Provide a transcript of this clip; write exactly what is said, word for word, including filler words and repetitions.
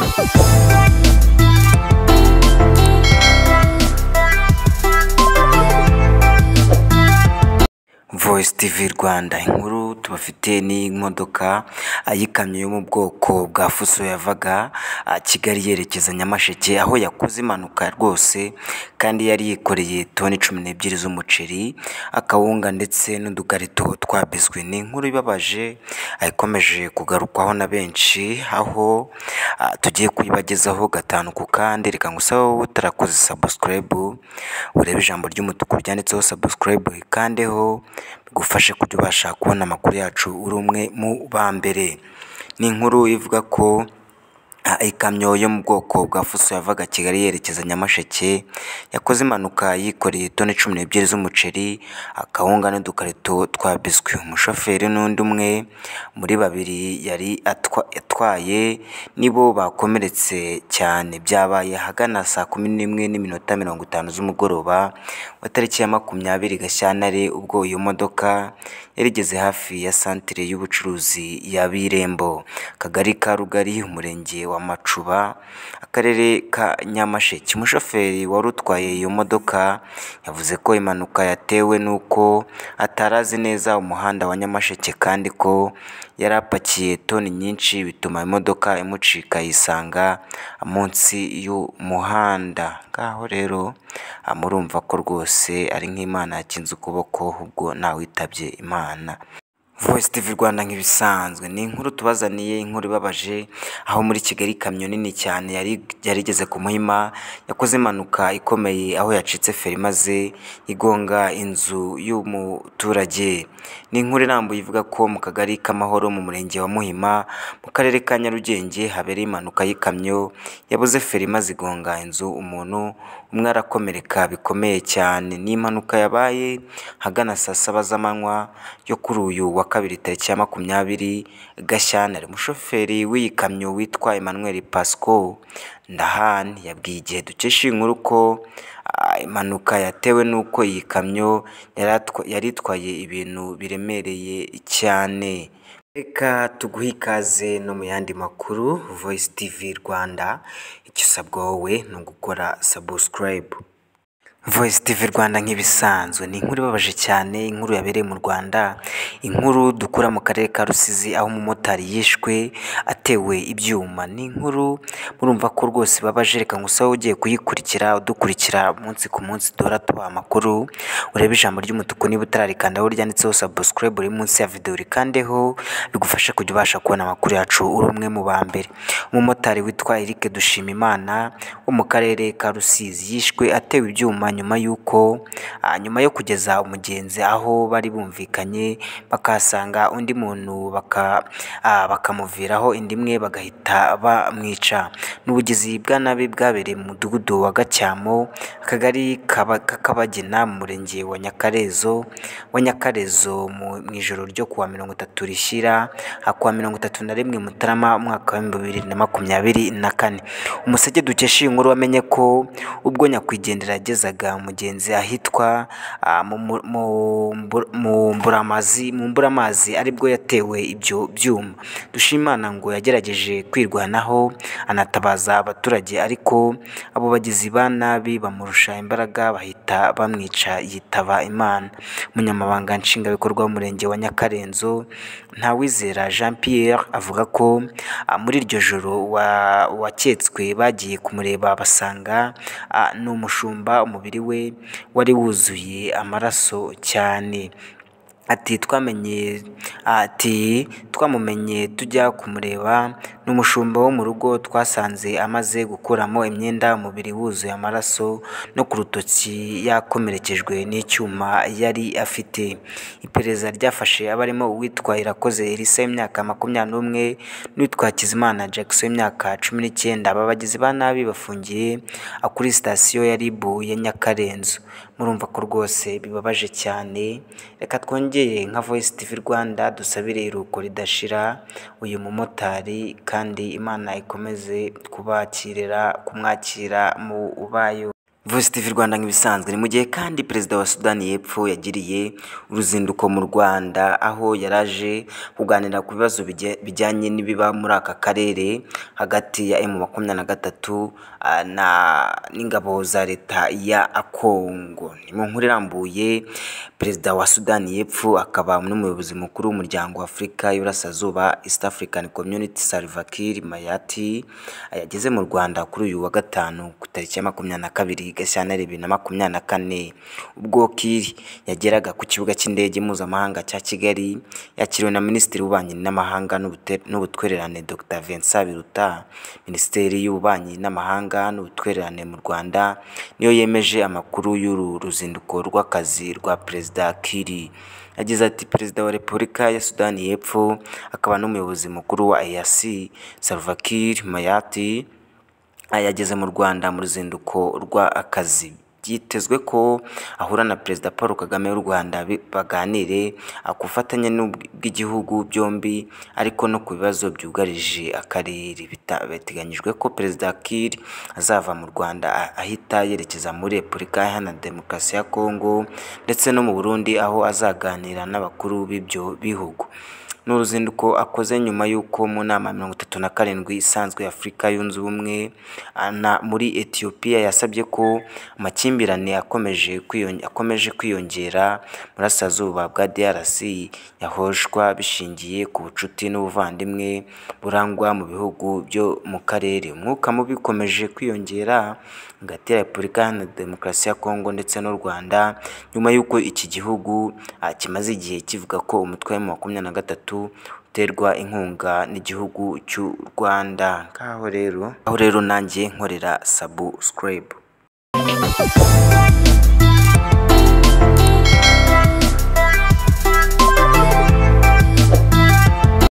Voice T V Rwanda, inkuru tubafite ni imodoka yikamyo yo mu bwoko bwa fuso yavaga Kigali yerekeza Nyamasheke, aho yakoze impanuka rwose kandi yari yikoreye toni cumi n'ebyiri z'umuceri, akawunga ndetse n'udukarito twabizwe. Ni inkuru ibabaje ikomeje kugarukwaho na benshi, aho tugiye kuyibagezaho gatanu ku kandi. Reka ngusaba wowe utarakoze subscribe urebe ijambo ry'umutuku ryanditseho subscribe kandeho, bigufashe kujya ubasha kubona amakuru yacu uri umwe mu ba mbere. Ni inkuru ivuga ko ikamyo yo mu bwoko bwa fuso yavaga Kigali yerekeza Nyamasheke yakoze impanuka yikoreye toni cumi n'ebyiri z'umuceri, akawunga n'udukarito twabizwe. Umushoferi n'undi umwe muri babiri yari atwaye nibo bakomeretse cyane. Byabaye hagana saa kumi n'imwe n'iminota mirongo itanu z'umugoroba wa tariki ya makumyabiri Gashyantare, ubwo iyo modoka yarigeze hafi ya santire y'ubucuruzi ya Birembo, Akagari ka Rugari, Umurenge wa Macuba, Akarere ka Nyamasheke. Umushoferi wari utwaye iyo modoka yavuze ko impanuka yatewe n'uko atarazi neza umuhanda wa Nyamasheke kandi ko yari apakiye toni nyinshi, bituma imodoka imucika yisanga munsi y'umuhanda. Ngaho rero murumva ko rwose ari nk'Imana yakinze ukuboko, ubwo nawitabye Imana. Voice T V Rwanda nk'ibisanzwe ni inkuru tubazaniye, inkuru ibabaje, aho muri Kigali ikamyo nini cyane yari yarigeze ku Muhima yakoze impanuka ikomeye, aho yacitse feri maze igonga inzu y'umuturage. Ni inkuru irambuye ivuga ko mu Kagari k'Amahoro mu Murenge wa Muhima mu Karere ka Nyarugenge habereye impanuka y'ikamyo yabuze feri maze igonga inzu, umuntu umwe arakomereka bikomeye cyane. Ni impanuka yabaye hagana saa saba z'amanywa yo kuri uyu wa kabiri tariki ya makumyabiri Gashyantare. Umushoferi w'iyi kamyo witwa Emmanuel Pasco Ndahani yabwiye Igihe dukesha inkuru ko impanuka yatewe n'uko iyi kamyo yari itwaye ibintu biremereye cyane. Reka tuguhe ikaze no mu yandi makuru. Voice T V Rwanda, icyo usabwa wowe ni ugukora subscribe. Voice T V Rwanda nk'ibisanzwe ni inkuru ibabaje cyane, inkuru yabereye mu Rwanda, inkuru dukura mu karere ka Rusizi aho umumotari yishwe atewe ibyuma. Ni inkuru murumva ko rwose babaje. Reka ngusaba ugiye kuyikurikira udukurikira umunsi ku munsi duhora tubaha amakuru, urebe ijambo ry'umutuku niba utararikandaho ryanditseho subscribe uri munsi ya video rikandeho, bigufasha kujya ubasha kubona amakuru yacu uri umwe mu ba mbere. Umumotari witwa Eric Dushimimana wo mu karere ka Rusizi yishwe atewe ibyuma nyuma yuko nyuma yo kugeza umugenzi aho bari bumvikanye, bakasanga undi muntu baka bakamuviraho indi imwe bagahita bamwica. N'ubugizi bwa nabi bwabereye mu mudugudu wa Gacyamo, Akagari k'Akabagina, mu Murenge wa Nyakarezo wa Nyakarezo mu ijoro ryo kuwa mirongo itatu rishyira kuwa mirongo itatu na rimwe Mutarama umwaka wa bibiri na makumyabiri na kane. Umuseke dukesha iyi nkuru wamenye ko ubwo nyakwigendera yagezaga umugenzi ahitwa mu Mburamazi mu Mburamazi aribwo yatewe ibyo byuma. Dushimana ngo yagerageje kwirwanaho anatabaza abaturage, ariko abo bagizi ba nabi bamurusha imbaraga bahita bamwica yitaba Imana. Umunyamabanga Nshingwabikorwa w'Umurenge wa Nyakarenzo Ntawizera Jean Pierre avuga ko muri iryo joro waketswe bagiye kumureba basanga ni umushumba, umubiri we wari wuzuye amaraso cyane. Ati twamenye ati twamumenye tujya kumureba n'umushumba wo mu rugo, twasanze amaze gukuramo imyenda, umubiri wuzuye amaraso no ku rutoki yakomerekejwe n'icyuma yari afite. Iperereza ryafashe abarimo uwitwa Irakoze Elisa y'imyaka makumyabiri n'umwe n'uwitwa Hakizimana Jackson y'imyaka cumi n'icyenda. Aba bagizi ba nabi bafungiye kuri sitasiyo ya R I B ya Nyakarenzo. Murumva ko rwose bibabaje cyane. Reka twongeye nka Voice T V Rwanda dusabire iruko ridashira uyu mumotari, kandi Imana ikomeze kubakirira kumwakira mu ubayo. Voice T V Rwanda nk'ibisanzwe ni mu gihe kandi perezida wa Sudani y'Epfo yagiriye uruzinduko mu Rwanda aho yaraje kuganira ku bibazo bijyanye n'ibiba muri aka karere hagati ya M makumyabiri na gatatu na n'ingabo za leta ya Kongo. Ni mu nkuru irambuye, perezida wa Sudani y'Epfo akaba n'umuyobozi mukuru w'umuryango wa Afurika y'Iburasirazuba East African Community Salva Kiir Mayardit yageze mu Rwanda kuri uyu wa gatanu ku tariki ya makumyabiri na kabiri Gashyantare bibiri na makumyabiri na kane, ubwo Kiir yageraga ku kibuga cy'indege mpuzamahanga cya Kigali yakiriwe na Minisitiri w'Ububanyi n'Amahanga n'Ubutwererane Dr Vincent Biruta. Minisiteri y'Ububanyi n'Amahanga n'Ubutwererane mu Rwanda niyo yemeje amakuru y'uru ruzinduko rw'akazi rwa Perezida Kiir. Yagize ati Perezida wa Repubulika ya Sudani y'Epfo akaba n'umuyobozi mukuru wa E A C Salva Kiir Mayardit yageze mu Rwanda mu ruzinduko rw'akazi. Byitezwe ko ahura na Perezida Paul Kagame w'u Rwanda baganire akufatanya n'ubw'igihugu byombi ariko no ku bibazo byugarije akarere. Biteganyijwe ko Perezida Kiir azava mu Rwanda ahita yerekeza muri Repubulika Iharanira Demokarasi ya Kongo ndetse no mu Burundi aho azaganira n'abakuru b'ibyo bihugu. N'uruzinduko akoze nyuma y'uko mu nama mirongo itatu na karindwi isanzwe Afurika yunze ubumwe muri Ethiopia yasabye ko amakimbirane akomeje akomeje kwiyongera burasirazuba bwa D R C yahoshwa bishingiye ku bucuti n'ubuvandimwe burangwa mu bihugu byo mu karere. Umwuka mubi ukomeje kwiyongera hagati ya Repubulika Iharanira Demokarasi ya Kongo ndetse n'u Rwanda nyuma y'uko iki gihugu kimaze igihe kivuga ko umutwe wa makumyabiri na gatatu uterwa inkunga n'igihugu cy'u Rwanda. Aho rero aho rero nanjye nkorera subscribe.